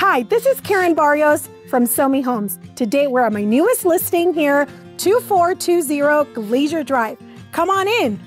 Hi, this is Karen Barrios from Somi Homes. Today we're at my newest listing here, 2420 Glacier Drive. Come on in.